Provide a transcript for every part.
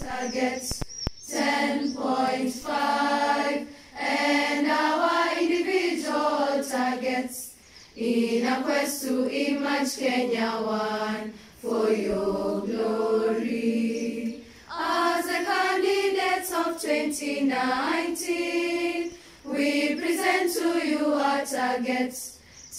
targets 10.5, and our individual targets in a quest to image Kenya one for your glory. As the candidates of 2019, we present to you our targets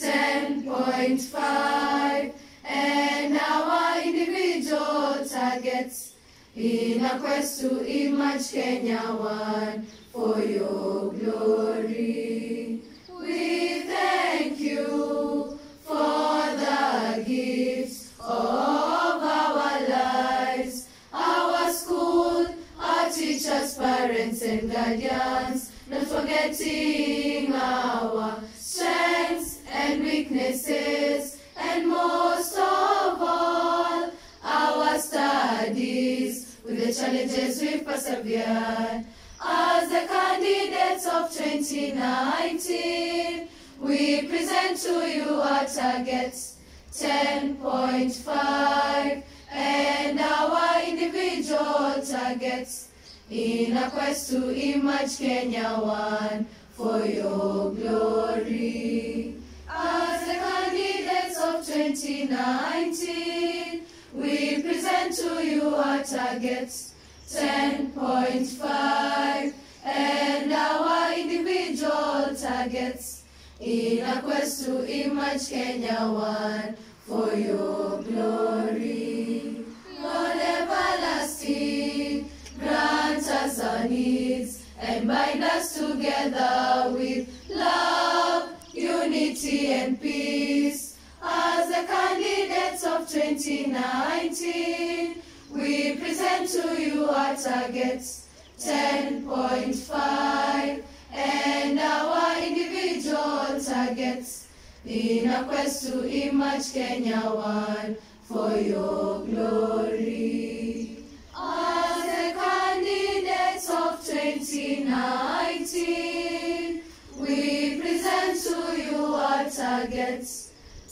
10.5 and our individual targets in a quest to image Kenya one for your glory. We thank you for the gifts of our lives, our school, our teachers, parents and guardians, not forgetting our strengths and weaknesses, and most of all, our studies with the challenges we've persevered. As the candidates of 2019, we present to you our targets 10.5 and our individual targets in a quest to image Kenya one for your glory. As the candidates of 2019, we present to you our targets 10.5 and our individual targets in a quest to image Kenya one for your glory. Lord everlasting, grant us our needs and bind us together with love, unity and peace. As the candidates of 2019, we present to you our targets 10.5 and our individual targets in a quest to image Kenya one for your glory. As the candidates of 2019, we present to you our targets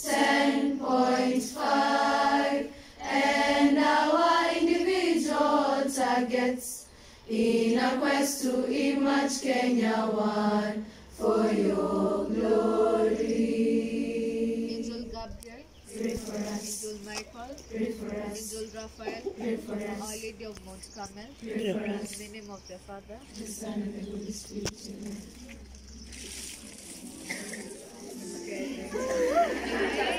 10.5 and our individual targets in a quest to image Kenya one for your glory. Angel Gabriel, pray for us. Angel Michael, Pray for us. Angel Raphael, Pray for us. Our Lady of Mount Carmel, Pray for us. in the name of the Father, The Son and the Holy Spirit. Amen. Okay.